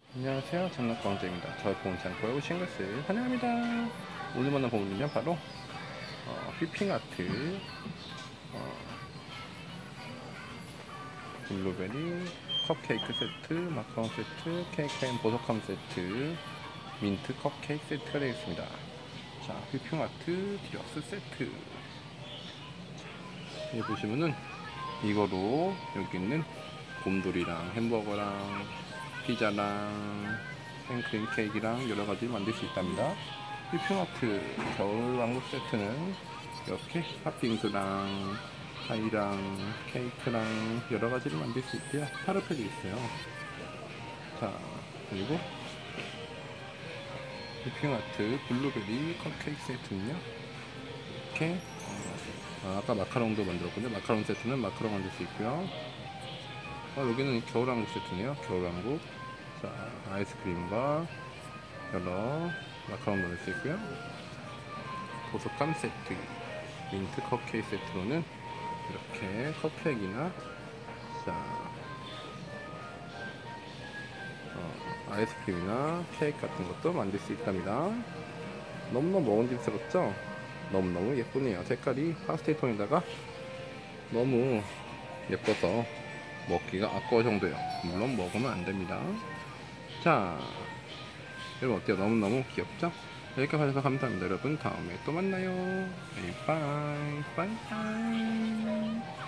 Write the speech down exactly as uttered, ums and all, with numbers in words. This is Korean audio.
안녕하세요, 장난광재입니다. 저희 보온창고에 오신 것을 환영합니다. 오늘 만난 보물은요 바로 어, 휘핑아트, 어, 블루베리 컵케이크 세트, 마카롱 세트, 케이크 앤 보석함 세트, 민트 컵케이크 세트가 되겠습니다. 자, 휘핑아트 디럭스 세트. 여기 보시면은 이거로 여기 있는 곰돌이랑 햄버거랑 피자랑 생크림 케이크랑 여러가지 만들 수 있답니다. 휘핑아트 겨울왕국 세트는 이렇게 팥빙수랑 파이랑 케이크랑 여러가지를 만들 수 있대요. 파르페도 있어요. 자, 그리고 휘핑아트 블루베리 컵케이크 세트는요 이렇게 어, 아까 마카롱도 만들었군요. 마카롱 세트는 마카롱 만들 수 있고요. 어, 여기는 겨울왕국 세트네요. 겨울왕국. 자, 아이스크림과 여러 마카롱 넣을 수 있고요. 보석감 세트, 민트 컵케이크 세트로는 이렇게 컵케이크나 자, 어, 아이스크림이나 케이크 같은 것도 만들 수 있답니다. 너무너무 먹음직스럽죠? 너무너무 예쁘네요. 색깔이 파스텔 톤에다가 너무 예뻐서 먹기가 아까울 정도예요. 물론 먹으면 안 됩니다. 자, 여러분 어때요? 너무너무 귀엽죠? 여기까지 봐주셔서 감사합니다. 여러분 다음에 또 만나요. 바이바이. 바이바이.